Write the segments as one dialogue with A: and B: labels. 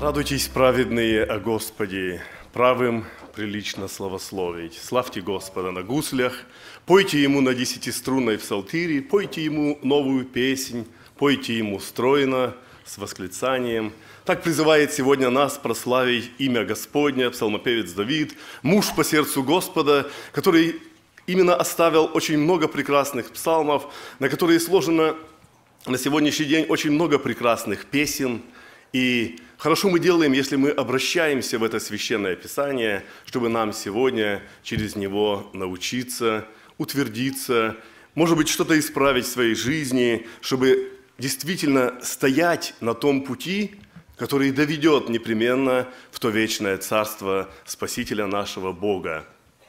A: Радуйтесь, праведные, о Господе, правым прилично славословить. Славьте Господа на гуслях, пойте Ему на десятиструнной псалтире, пойте Ему новую песнь, пойте Ему стройно, с восклицанием. Так призывает сегодня нас прославить имя Господня псалмопевец Давид, муж по сердцу Господа, который именно оставил очень много прекрасных псалмов, на которые сложено на сегодняшний день очень много прекрасных песен. И хорошо мы делаем, если мы обращаемся в это священное Писание, чтобы нам сегодня через него научиться, утвердиться, может быть, что-то исправить в своей жизни, чтобы действительно стоять на том пути, который доведет непременно в то вечное царство Спасителя нашего Бога.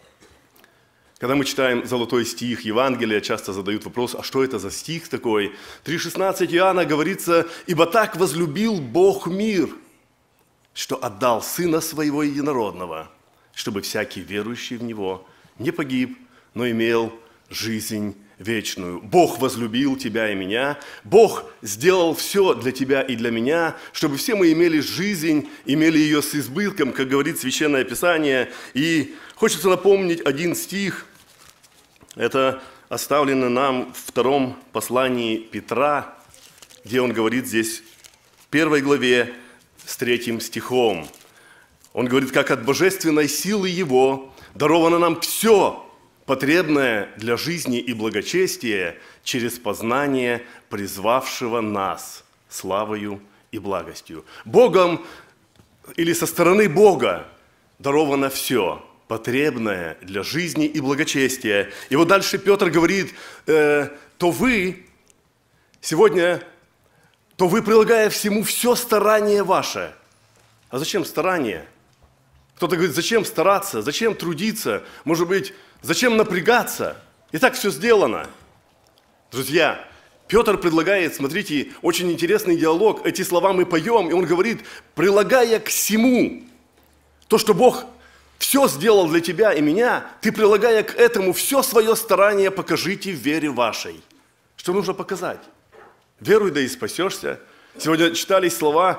A: Когда мы читаем золотой стих Евангелия, часто задают вопрос, а что это за стих такой? 3,16 Иоанна говорится: «Ибо так возлюбил Бог мир, что отдал Сына Своего Единородного, чтобы всякий верующий в Него не погиб, но имел жизнь вечную». Бог возлюбил тебя и меня, Бог сделал все для тебя и для меня, чтобы все мы имели жизнь, имели ее с избытком, как говорит Священное Писание. И хочется напомнить один стих, это оставлено нам в втором послании Петра, где он говорит здесь в 1 главе с 3 стихом. Он говорит: «Как от божественной силы Его даровано нам все потребное для жизни и благочестия через познание призвавшего нас славою и благостью». Богом или со стороны Бога даровано все потребное для жизни и благочестия. И вот дальше Петр говорит: то вы сегодня, то вы, прилагая всему все старание ваше. А зачем старание? Кто-то говорит: зачем стараться, зачем трудиться, может быть, зачем напрягаться? И так все сделано. Друзья, Петр предлагает, смотрите, очень интересный диалог. Эти слова мы поем, и он говорит: прилагая к всему, то, что Бог все сделал для тебя и меня, ты, прилагая к этому все свое старание, покажите в вере вашей. Что нужно показать? Веруй, да и спасешься. Сегодня читались слова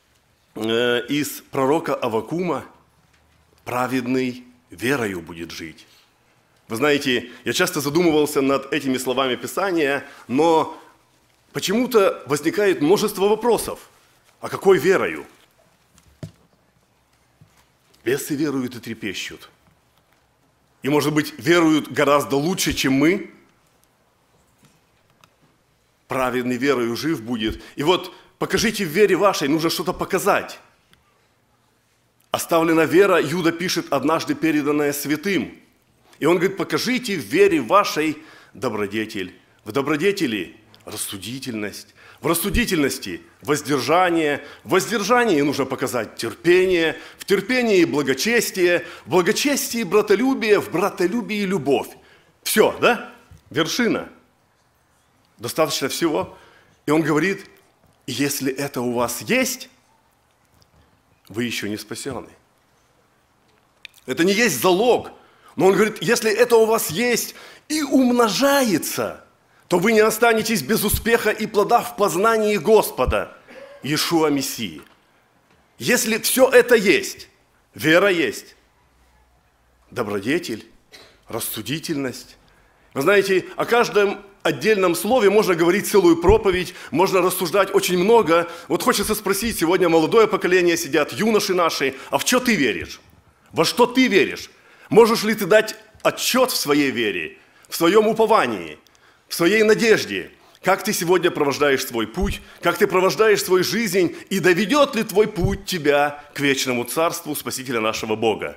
A: из пророка Аввакума: праведный верою будет жить. Вы знаете, я часто задумывался над этими словами Писания, но почему-то возникает множество вопросов. А какой верою? Бесы веруют и трепещут. И, может быть, веруют гораздо лучше, чем мы. Праведный верою жив будет. И вот покажите в вере вашей, нужно что-то показать. Оставлена вера, Иуда пишет, однажды переданная святым. И он говорит: покажите в вере вашей добродетель. В добродетели рассудительность. В рассудительности воздержание. В воздержании нужно показать терпение. В терпении благочестие. В благочестии братолюбие. В братолюбии любовь. Все, да? Вершина. Достаточно всего. И он говорит: если это у вас есть, вы еще не спасены. Это не есть залог. Но он говорит: если это у вас есть и умножается, то вы не останетесь без успеха и плода в познании Господа, Иешуа Мессии. Если все это есть, вера есть, добродетель, рассудительность. Вы знаете, о каждом отдельном слове можно говорить целую проповедь, можно рассуждать очень много. Вот хочется спросить, сегодня молодое поколение сидят, юноши наши: а в что ты веришь? Во что ты веришь? Можешь ли ты дать отчет в своей вере, в своем уповании, в своей надежде? Как ты сегодня провождаешь свой путь, как ты провождаешь свою жизнь, и доведет ли твой путь тебя к вечному царству Спасителя нашего Бога?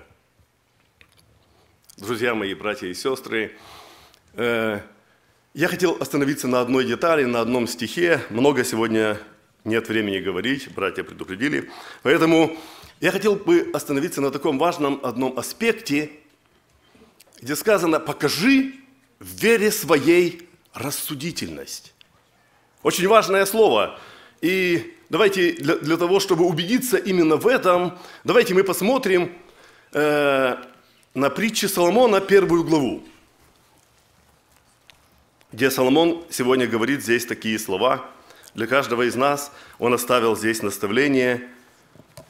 A: Друзья мои, братья и сестры, я хотел остановиться на одной детали, на одном стихе. Много сегодня нет времени говорить, братья предупредили. Поэтому я хотел бы остановиться на таком важном одном аспекте, где сказано: покажи в вере своей рассудительность. Очень важное слово. И давайте для того, чтобы убедиться именно в этом, давайте мы посмотрим на притчи Соломона, 1 главу, где Соломон сегодня говорит здесь такие слова. Для каждого из нас он оставил здесь наставление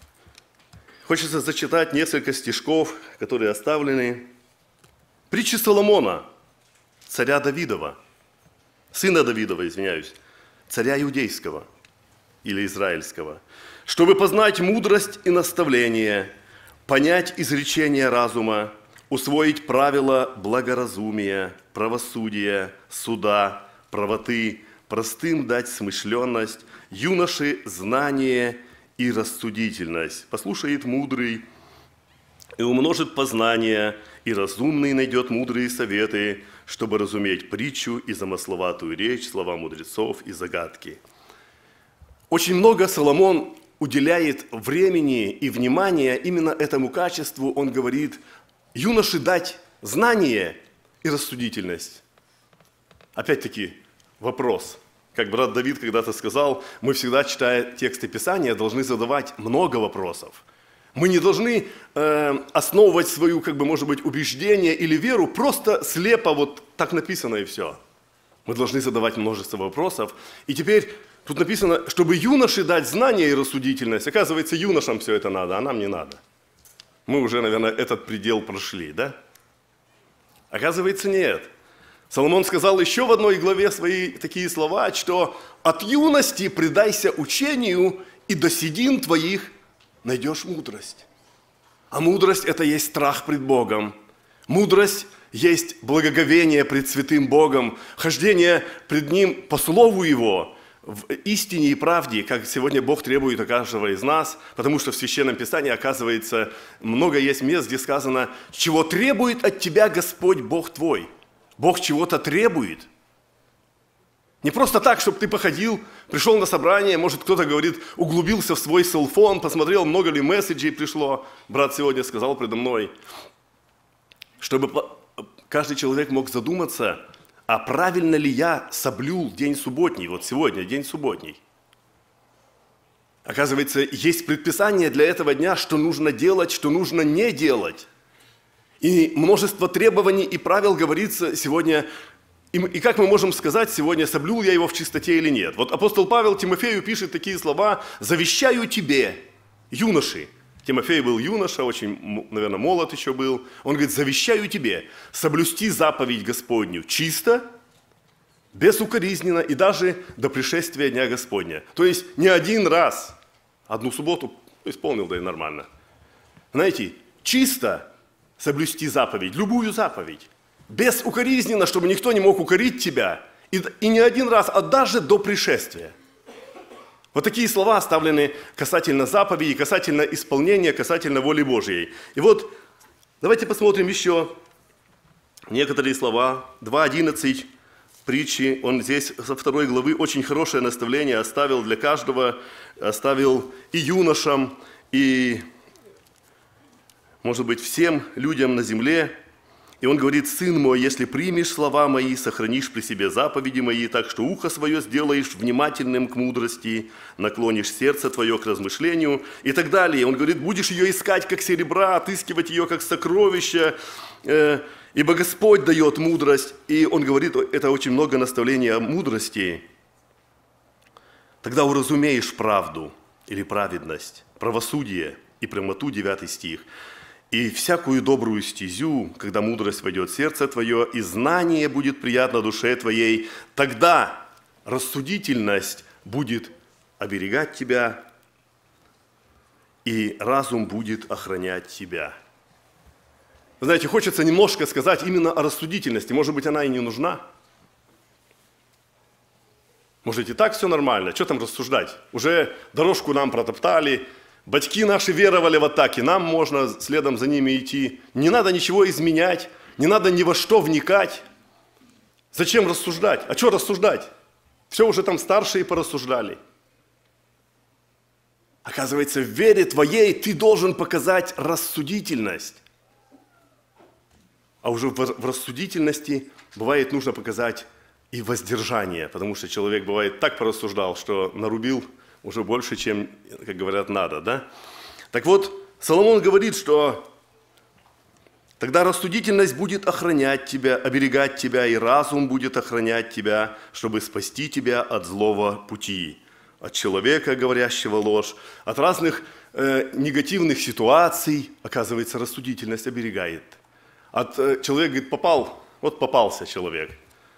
A: Хочется зачитать несколько стишков, которые оставлены. Притчи Соломона, царя Давидова, сына Давидова, царя Иудейского или Израильского, чтобы познать мудрость и наставление, понять изречение разума, усвоить правила благоразумия, правосудия, суда, правоты, простым дать смышленность, юноше знание и рассудительность. Послушает мудрый и умножит познание, и разумный найдет мудрые советы, чтобы разуметь притчу и замысловатую речь, слова мудрецов и загадки. Очень много Соломон уделяет времени и внимания именно этому качеству. Он говорит, юноше дать знание и рассудительность. Опять-таки вопрос. Как брат Давид когда-то сказал, мы всегда, читая тексты Писания, должны задавать много вопросов. Мы не должны основывать свою, может быть, убеждение или веру просто слепо, вот так написано и все. Мы должны задавать множество вопросов. И теперь тут написано, чтобы юноше дать знание и рассудительность. Оказывается, юношам все это надо, а нам не надо. Мы уже, наверное, этот предел прошли, да? Оказывается, нет. Соломон сказал еще в одной главе свои такие слова, что «от юности предайся учению, и до седин твоих найдешь мудрость». А мудрость – это есть страх пред Богом. Мудрость есть благоговение пред святым Богом, хождение пред Ним по слову Его, в истине и правде, как сегодня Бог требует от каждого из нас, потому что в Священном Писании, оказывается, много есть мест, где сказано, чего требует от тебя Господь Бог твой. Бог чего-то требует. Не просто так, чтобы ты походил, пришел на собрание, может кто-то говорит, углубился в свой селфон, посмотрел, много ли месседжей пришло. Брат сегодня сказал предо мной, чтобы каждый человек мог задуматься, а правильно ли я соблюл день субботний, вот сегодня день субботний. Оказывается, есть предписание для этого дня, что нужно делать, что нужно не делать. И множество требований и правил говорится сегодня. И как мы можем сказать сегодня, соблюл я его в чистоте или нет? Вот апостол Павел Тимофею пишет такие слова: «Завещаю тебе, юноши». Тимофей был юноша, очень, наверное, молод еще был. Он говорит, завещаю тебе соблюсти заповедь Господню чисто, безукоризненно и даже до пришествия Дня Господня. То есть не один раз, одну субботу исполнил, да и нормально. Знаете, чисто соблюсти заповедь, любую заповедь, безукоризненно, чтобы никто не мог укорить тебя, и не один раз, а даже до пришествия. Вот такие слова оставлены касательно заповедей, касательно исполнения, касательно воли Божьей. И вот давайте посмотрим еще некоторые слова. 2:11 притчи, он здесь со 2 главы очень хорошее наставление оставил для каждого, оставил и юношам, и, может быть, всем людям на земле. И он говорит, сын мой, если примешь слова мои, сохранишь при себе заповеди мои, так что ухо свое сделаешь внимательным к мудрости, наклонишь сердце твое к размышлению и так далее. Он говорит, будешь ее искать как серебра, отыскивать ее как сокровище, ибо Господь дает мудрость. И он говорит, это очень много наставлений о мудрости. Тогда уразумеешь правду или праведность, правосудие и прямоту, 9 стих. И всякую добрую стезю, когда мудрость войдет в сердце твое, и знание будет приятно душе твоей, тогда рассудительность будет оберегать тебя, и разум будет охранять тебя. Вы знаете, хочется немножко сказать именно о рассудительности. Может быть, она и не нужна. Может, и так все нормально. Что там рассуждать? Уже дорожку нам протоптали. Батьки наши веровали в атаки, нам можно следом за ними идти. Не надо ничего изменять, не надо ни во что вникать. Зачем рассуждать? А что рассуждать? Все уже там старшие порассуждали. Оказывается, в вере твоей ты должен показать рассудительность. А уже в рассудительности бывает нужно показать и воздержание, потому что человек бывает так порассуждал, что нарубил уже больше, чем, как говорят, надо, да? Так вот, Соломон говорит, что тогда рассудительность будет охранять тебя, оберегать тебя, и разум будет охранять тебя, чтобы спасти тебя от злого пути. от человека, говорящего ложь, от разных негативных ситуаций, оказывается, рассудительность оберегает. Человек говорит, попался человек,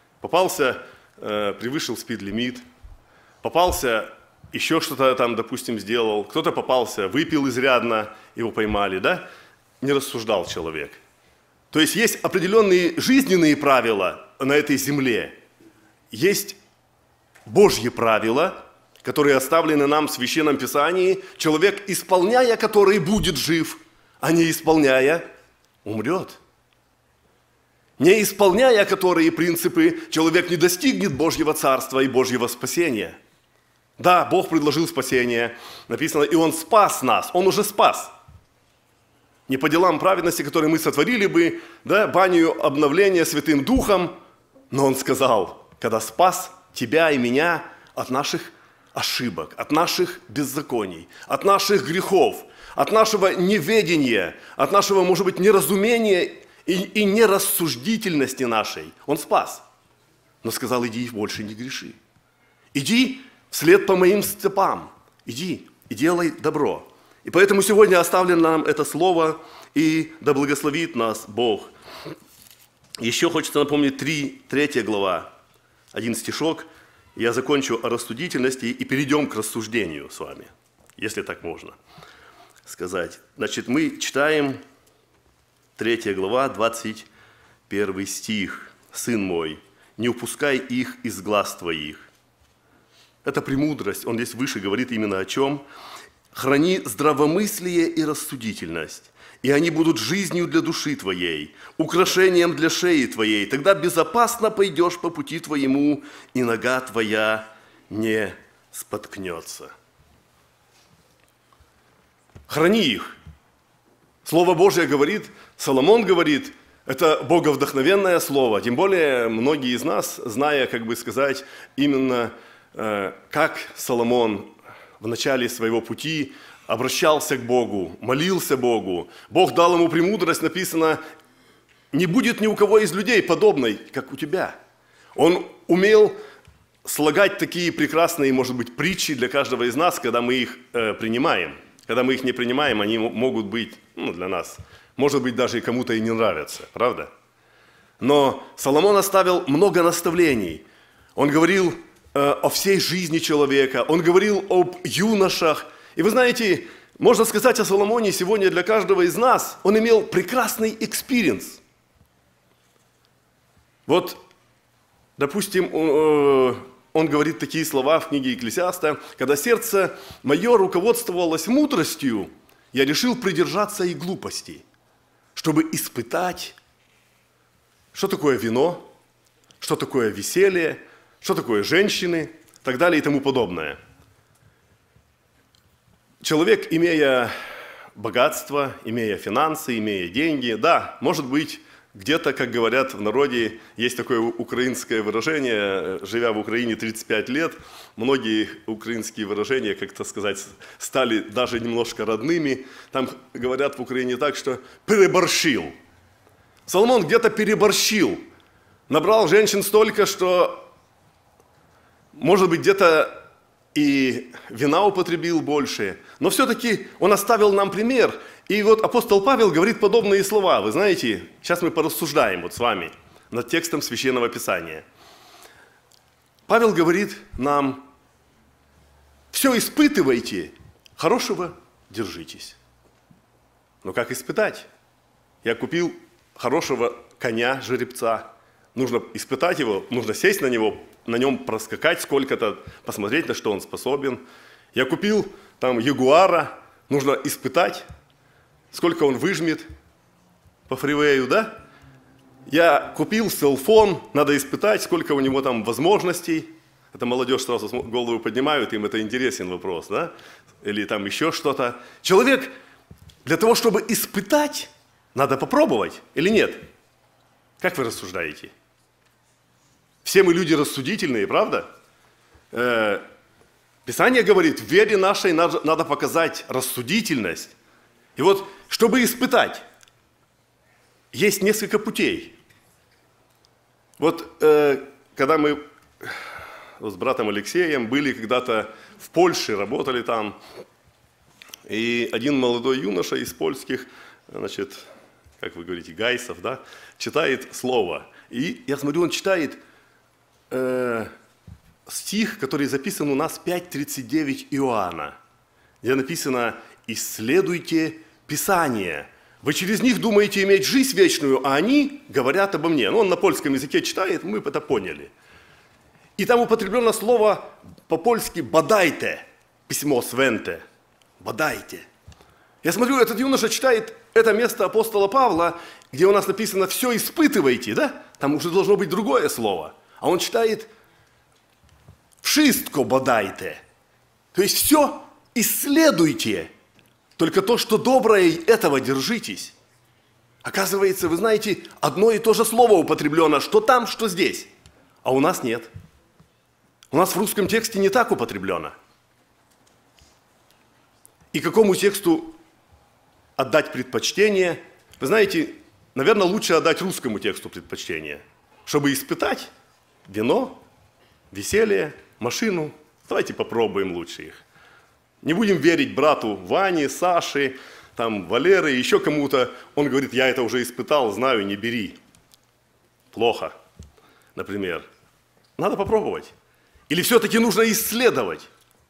A: превысил спид-лимит, попался, еще что-то там, допустим, сделал, кто-то попался, выпил изрядно, его поймали, да? Не рассуждал человек. То есть есть определенные жизненные правила на этой земле, есть Божьи правила, которые оставлены нам в Священном Писании, человек, исполняя которые, будет жив, а не исполняя, умрет. Не исполняя которые принципы, человек не достигнет Божьего Царства и Божьего спасения. Да, Бог предложил спасение, написано, и Он спас нас, Он уже спас. Не по делам праведности, которые мы сотворили бы, да, баню обновления Святым Духом, но Он сказал, когда спас тебя и меня от наших ошибок, от наших беззаконий, от наших грехов, от нашего неведения, от нашего, может быть, неразумения и нерассуждительности нашей. Он спас. Но сказал, иди и больше не греши. Иди вслед по моим стопам. Иди и делай добро. И поэтому сегодня оставлено нам это слово, и да благословит нас Бог. Еще хочется напомнить 3 глава, 1 стишок. Я закончу о рассудительности и перейдем к рассуждению с вами, если так можно сказать. Значит, мы читаем 3 глава, 21 стих. «Сын мой, не упускай их из глаз твоих». Это премудрость, он здесь выше говорит именно о чем. «Храни здравомыслие и рассудительность, и они будут жизнью для души твоей, украшением для шеи твоей. Тогда безопасно пойдешь по пути твоему, и нога твоя не споткнется». Храни их. Слово Божье говорит, Соломон говорит, это боговдохновенное слово. Тем более многие из нас, зная, как бы сказать, именно как Соломон в начале своего пути обращался к Богу, молился Богу. Бог дал ему премудрость, написано, не будет ни у кого из людей подобной, как у тебя. Он умел слагать такие прекрасные, может быть, притчи для каждого из нас, когда мы их принимаем. Когда мы их не принимаем, они могут быть для нас, может быть, даже и кому-то и не нравятся, правда? Но Соломон оставил много наставлений. Он говорил о всей жизни человека, он говорил об юношах. И вы знаете, можно сказать о Соломоне сегодня для каждого из нас, он имел прекрасный экспириенс. Вот, допустим, он говорит такие слова в книге Екклесиаста: «Когда сердце мое руководствовалось мудростью, я решил придержаться и глупостей, чтобы испытать, что такое вино, что такое веселье, что такое женщины, и так далее и тому подобное». Человек, имея богатство, имея финансы, имея деньги, да, может быть, где-то, как говорят в народе, есть такое украинское выражение, живя в Украине 35 лет, многие украинские выражения, как-то сказать, стали даже немножко родными. Там говорят в Украине так, что «переборщил». Соломон где-то переборщил, набрал женщин столько, что, может быть, где-то и вина употребил больше, но все-таки он оставил нам пример. И вот апостол Павел говорит подобные слова. Вы знаете, сейчас мы порассуждаем вот с вами над текстом Священного Писания. Павел говорит нам: все испытывайте, хорошего держитесь. Но как испытать? Я купил хорошего коня, жеребца. Нужно испытать его, нужно сесть на него, на нем проскакать сколько-то, посмотреть, на что он способен. Я купил там ягуара, нужно испытать, сколько он выжмет по фривею, да? Я купил селфон, надо испытать, сколько у него там возможностей. Это молодежь сразу голову поднимают, им это интересен вопрос, да? Или там еще что-то. Человек для того, чтобы испытать, надо попробовать или нет? Как вы рассуждаете? Все мы люди рассудительные, правда? Писание говорит, в вере нашей надо показать рассудительность. И вот, чтобы испытать, есть несколько путей. Вот, когда мы с братом Алексеем были когда-то в Польше, работали там. И один молодой юноша из польских, значит, как вы говорите, гайсов, да, читает слово. И я смотрю, он читает стих, который записан у нас 5:39 Иоанна, где написано: «Исследуйте Писание. Вы через них думаете иметь жизнь вечную, а они говорят обо мне». Ну, он на польском языке читает, мы это поняли. И там употреблено слово по-польски «бадайте», письмо свенте, «бадайте». Я смотрю, этот юноша читает это место апостола Павла, где у нас написано «все испытывайте», да? Там уже должно быть другое слово. А он читает «вшистко бадайте». То есть все исследуйте, только то, что доброе, этого держитесь. Оказывается, вы знаете, одно и то же слово употреблено, что там, что здесь. А у нас нет. У нас в русском тексте не так употреблено. И какому тексту отдать предпочтение? Вы знаете, наверное, лучше отдать русскому тексту предпочтение, чтобы испытать вино, веселье, машину. Давайте попробуем лучше их. Не будем верить брату Ване, Саше, там, Валеры, еще кому-то. Он говорит: я это уже испытал, знаю, не бери. Плохо, например. Надо попробовать. Или все-таки нужно исследовать?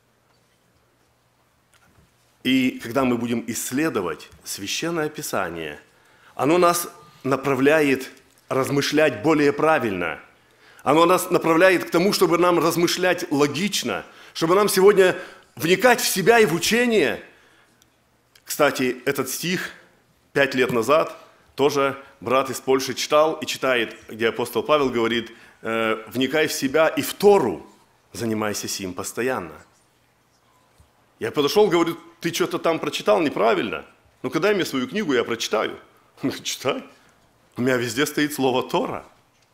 A: И когда мы будем исследовать Священное Писание, оно нас направляет размышлять более правильно. Оно нас направляет к тому, чтобы нам размышлять логично, чтобы нам сегодня вникать в себя и в учение. Кстати, этот стих 5 лет назад тоже брат из Польши читал и читает, где апостол Павел говорит: «Вникай в себя и в Тору, занимайся сим постоянно». Я подошел, говорю: ты что-то там прочитал неправильно. Ну-ка дай мне свою книгу, я прочитаю. Он говорит: читай. У меня везде стоит слово «Тора».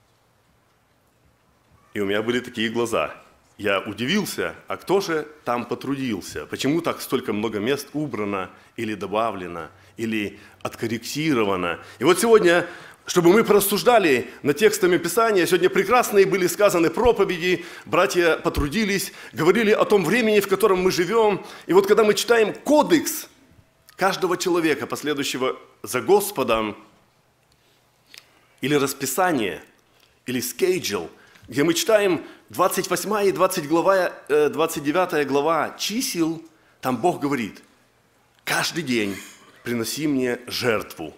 A: И у меня были такие глаза. Я удивился, а кто же там потрудился? Почему так столько много мест убрано или добавлено, или откорректировано? И вот сегодня, чтобы мы порассуждали над текстами Писания, сегодня прекрасные были сказаны проповеди, братья потрудились, говорили о том времени, в котором мы живем. И вот когда мы читаем кодекс каждого человека, последующего за Господом, или расписание, или schedule, где мы читаем 28 и 29 глава чисел, там Бог говорит: каждый день приноси мне жертву.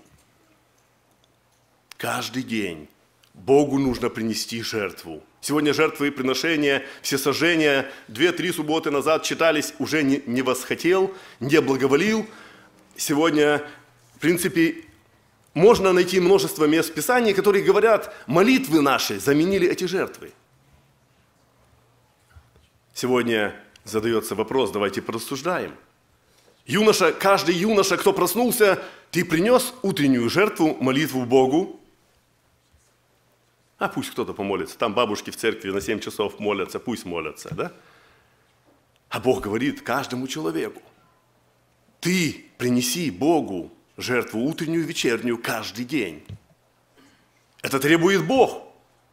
A: Каждый день Богу нужно принести жертву. Сегодня жертвы и приношения, всесожжения 2-3 субботы назад читались, уже не восхотел, не благоволил. Сегодня, в принципе, можно найти множество мест Писания, которые говорят: молитвы наши заменили эти жертвы. Сегодня задается вопрос, давайте порассуждаем. Юноша, каждый юноша, кто проснулся, ты принес утреннюю жертву, молитву Богу? А пусть кто-то помолится. Там бабушки в церкви на 7 часов молятся, пусть молятся, да? А Бог говорит каждому человеку: ты принеси Богу жертву утреннюю, вечернюю, каждый день. Это требует Бог.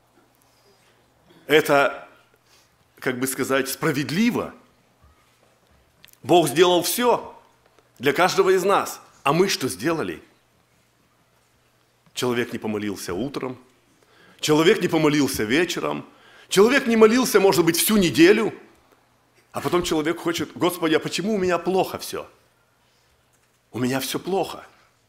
A: Это, как бы сказать, справедливо. Бог сделал все для каждого из нас. А мы что сделали? Человек не помолился утром, человек не помолился вечером, человек не молился, может быть, всю неделю, а потом человек хочет: Господи, а почему у меня плохо все? У меня все плохо.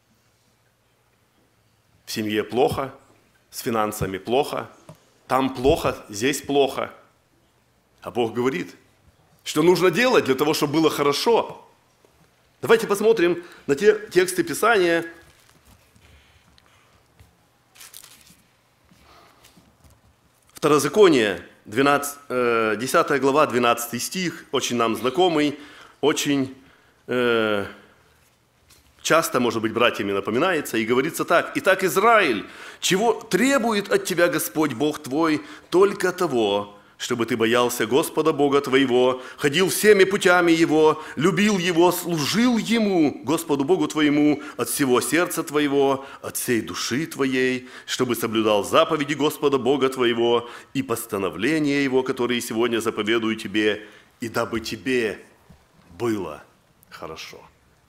A: В семье плохо, с финансами плохо, там плохо, здесь плохо. А Бог говорит, что нужно делать для того, чтобы было хорошо. Давайте посмотрим на те тексты Писания. Второзаконие, 10 глава, 12 стих, очень нам знакомый, очень часто, может быть, братьями напоминается, и говорится так: «Итак, Израиль, чего требует от тебя Господь Бог твой? Только того, чтобы ты боялся Господа Бога твоего, ходил всеми путями Его, любил Его, служил Ему, Господу Богу твоему, от всего сердца твоего, от всей души твоей, чтобы соблюдал заповеди Господа Бога твоего и постановления Его, которые сегодня заповедую тебе, и дабы тебе было хорошо.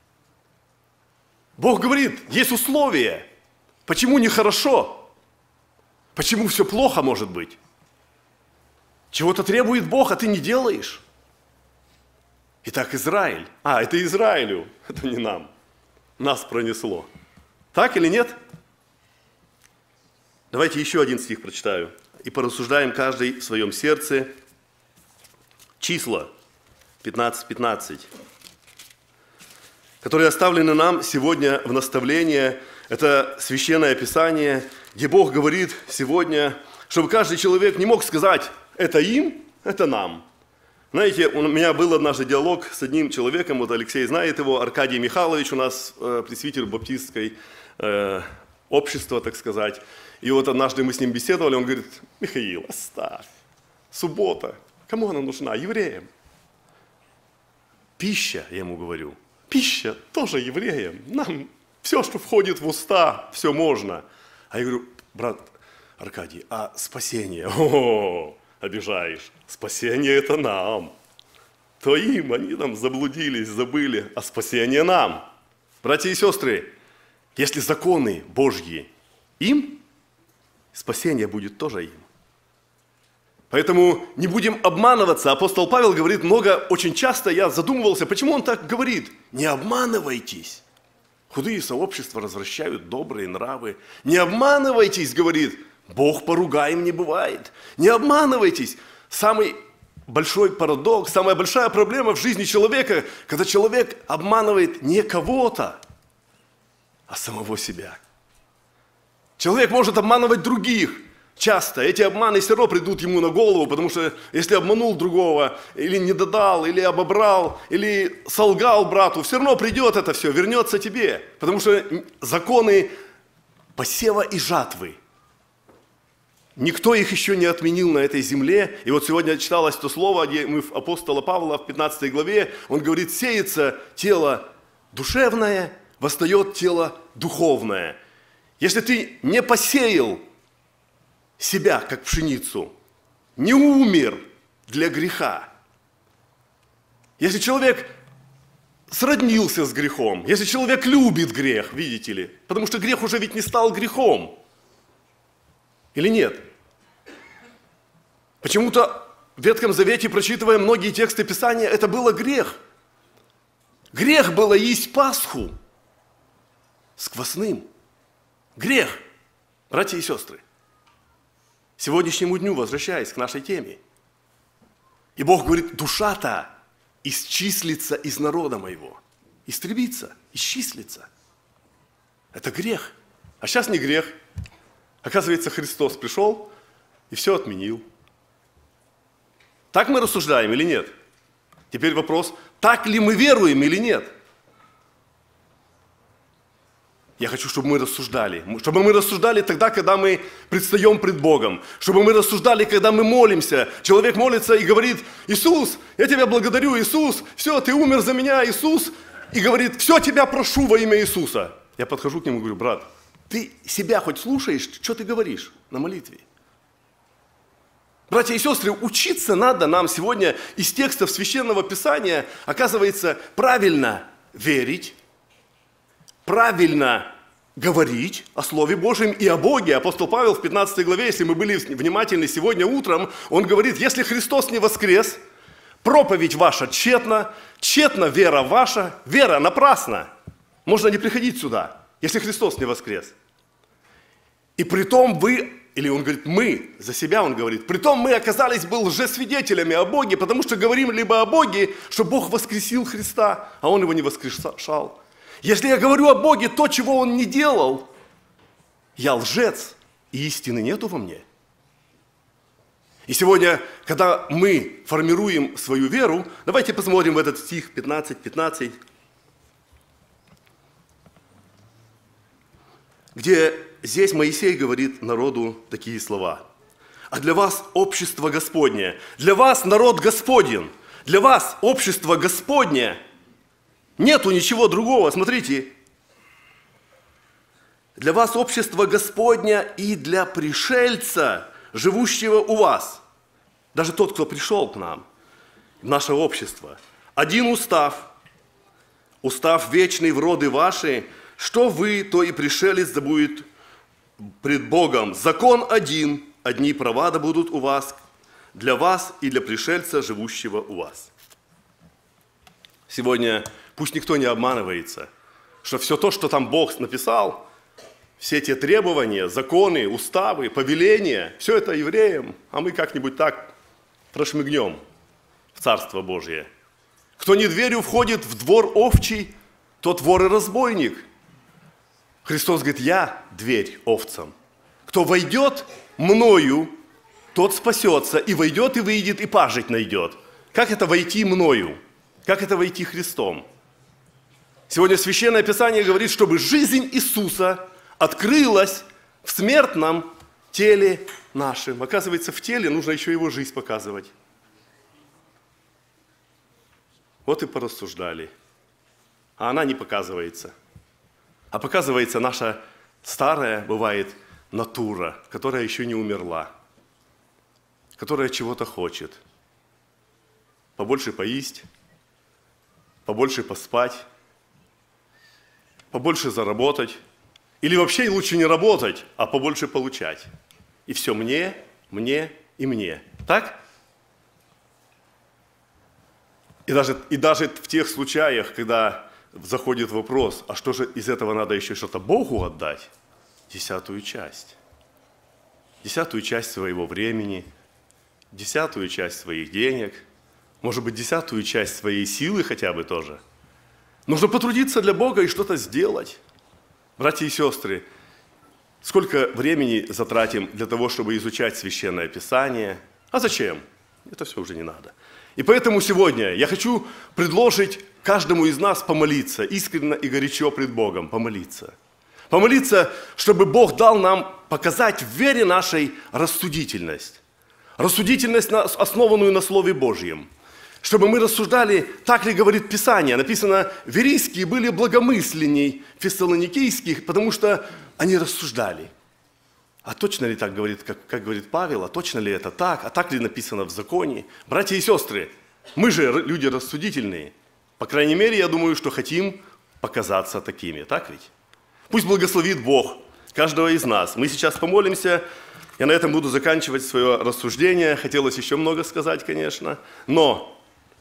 A: Бог говорит, есть условия. Почему нехорошо? Почему все плохо может быть? Чего-то требует Бог, а ты не делаешь. Итак, Израиль. Это Израилю, это не нам. Нас пронесло. Так или нет? Давайте еще один стих прочитаю. И порассуждаем каждый в своем сердце. Числа 15:15, которые оставлены нам сегодня в наставление. Это Священное Писание, где Бог говорит сегодня, чтобы каждый человек не мог сказать, это им, это нам. Знаете, у меня был однажды диалог с одним человеком, вот Алексей знает его, Аркадий Михайлович, у нас пресвитер баптистской общества, так сказать. И вот однажды мы с ним беседовали, он говорит, Михаил, оставь, суббота, кому она нужна? Евреям. Пища, я ему говорю, пища тоже евреям, нам все, что входит в уста, все можно. А я говорю, брат Аркадий, а спасение? Обижаешь. Спасение это нам. То им, они там заблудились, забыли, а спасение нам. Братья и сестры, если законы Божьи им, спасение будет тоже им. Поэтому не будем обманываться. Апостол Павел говорит очень часто я задумывался, почему он так говорит. Не обманывайтесь. Худые сообщества развращают добрые нравы. Не обманывайтесь, говорит, Бог поругаем не бывает. Не обманывайтесь. Самый большой парадокс, самая большая проблема в жизни человека, когда человек обманывает не кого-то, а самого себя. Человек может обманывать других. Часто эти обманы все равно придут ему на голову, потому что если обманул другого, или не додал, или обобрал, или солгал брату, все равно придет это все, вернется тебе. Потому что законы посева и жатвы, никто их еще не отменил на этой земле. И вот сегодня читалось то слово, где мы в апостола Павла в 15 главе, он говорит, сеется тело душевное, восстает тело духовное. Если ты не посеял себя, как пшеницу, не умер для греха. Если человек сроднился с грехом, если человек любит грех, видите ли, потому что грех уже ведь не стал грехом. Или нет? Почему-то в Ветхом Завете, прочитывая многие тексты Писания, это было грех. Грех было есть Пасху с квасным. Грех, братья и сестры. Сегодняшнему дню, возвращаясь к нашей теме. И Бог говорит, душа-то исчислится из народа моего. Истребится, исчислится. Это грех. А сейчас не грех. Оказывается, Христос пришел и все отменил. Так мы рассуждаем или нет? Теперь вопрос, так ли мы веруем или нет? Я хочу, чтобы мы рассуждали тогда, когда мы предстаем пред Богом, чтобы мы рассуждали, когда мы молимся. Человек молится и говорит, Иисус, я тебя благодарю, Иисус, все, ты умер за меня, Иисус, и говорит, все, тебя прошу во имя Иисуса. Я подхожу к нему и говорю, брат, ты себя хоть слушаешь, что ты говоришь на молитве? Братья и сестры, учиться надо нам сегодня из текстов Священного Писания, оказывается, правильно верить, правильно говорить о Слове Божьем и о Боге. Апостол Павел в 15 главе, если мы были внимательны сегодня утром, он говорит, если Христос не воскрес, проповедь ваша тщетна, тщетна вера ваша, вера напрасна. Можно не приходить сюда, если Христос не воскрес. И притом вы, или он говорит, мы, за себя он говорит, притом мы оказались бы лжесвидетелями о Боге, потому что говорим либо о Боге, что Бог воскресил Христа, а Он его не воскрешал. Если я говорю о Боге то, чего Он не делал, я лжец, и истины нету во мне. И сегодня, когда мы формируем свою веру, давайте посмотрим в этот стих 15:15, где здесь Моисей говорит народу такие слова. А для вас общество Господне, для вас народ Господен, для вас общество Господне, нету ничего другого. Смотрите, для вас общество Господня и для пришельца, живущего у вас, даже тот, кто пришел к нам, наше общество. Один устав, устав вечный в роды ваши, что вы, то и пришелец да будет пред Богом. Закон один, одни права да будут у вас, для вас и для пришельца, живущего у вас. Сегодня пусть никто не обманывается, что все то, что там Бог написал, все эти требования, законы, уставы, повеления, все это евреям, а мы как-нибудь так прошмыгнем в Царство Божие. Кто не дверью входит в двор овчий, тот вор и разбойник. Христос говорит, я дверь овцам. Кто войдет мною, тот спасется, и войдет, и выйдет, и пажить найдет. Как это войти мною? Как это войти Христом? Сегодня Священное Писание говорит, чтобы жизнь Иисуса открылась в смертном теле нашем. Оказывается, в теле нужно еще его жизнь показывать. Вот и порассуждали. А она не показывается. А показывается наша старая, бывает, натура, которая еще не умерла, которая чего-то хочет. Побольше поесть, побольше поспать, побольше заработать. Или вообще лучше не работать, а побольше получать. И все мне, мне и мне. Так? И даже в тех случаях, когда заходит вопрос, а что же из этого надо еще что-то Богу отдать? 10-ю часть. 10-ю часть своего времени, 10-ю часть своих денег, может быть, 10-ю часть своей силы хотя бы тоже. Нужно потрудиться для Бога и что-то сделать. Братья и сестры, сколько времени затратим для того, чтобы изучать Священное Писание? А зачем? Это все уже не надо. И поэтому сегодня я хочу предложить каждому из нас помолиться, искренне и горячо пред Богом помолиться. Помолиться, чтобы Бог дал нам показать в вере нашей рассудительность. Рассудительность, основанную на Слове Божьем. Чтобы мы рассуждали, так ли говорит Писание. Написано, верийские были благомысленней фессалоникийских, потому что они рассуждали. А точно ли так говорит, как говорит Павел, а точно ли это так, а так ли написано в законе? Братья и сестры, мы же люди рассудительные. По крайней мере, я думаю, что хотим показаться такими, так ведь? Пусть благословит Бог каждого из нас. Мы сейчас помолимся, я на этом буду заканчивать свое рассуждение. Хотелось еще много сказать, конечно, но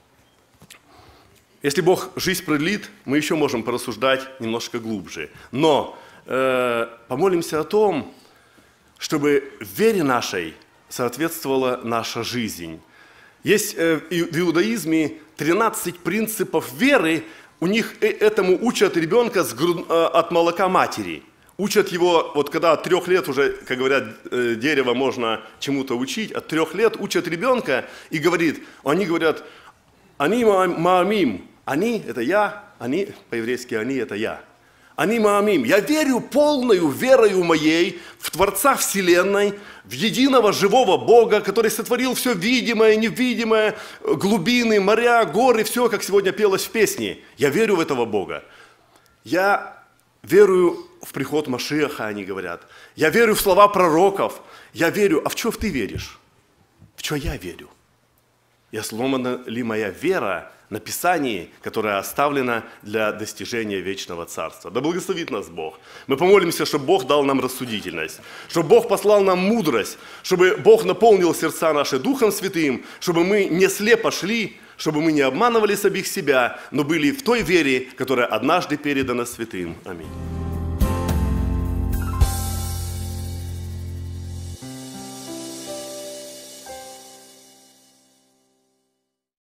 A: если Бог жизнь продлит, мы еще можем порассуждать немножко глубже. Но помолимся о том, чтобы в вере нашей соответствовала наша жизнь. Есть в иудаизме 13 принципов веры, у них этому учат ребенка от молока матери. Учат его, вот когда от 3 лет уже, как говорят, дерево можно чему-то учить, от 3 лет учат ребенка и они говорят, «Они маамим». «Они» – это я, «они» по-еврейски «они» – это я. «Они маамим». Я верю полною верою моей в Творца Вселенной, в единого живого Бога, который сотворил все видимое, невидимое, глубины, моря, горы, все, как сегодня пелось в песне. Я верю в этого Бога. Я верую в приход Машиаха, они говорят. Я верю в слова пророков. Я верю. А в что ты веришь? В что я верю? И сломана ли моя вера на Писании, которое оставлено для достижения вечного Царства? Да благословит нас Бог. Мы помолимся, чтобы Бог дал нам рассудительность, чтобы Бог послал нам мудрость, чтобы Бог наполнил сердца наши Духом Святым, чтобы мы не слепо шли, чтобы мы не обманывали самих себя, но были в той вере, которая однажды передана святым. Аминь.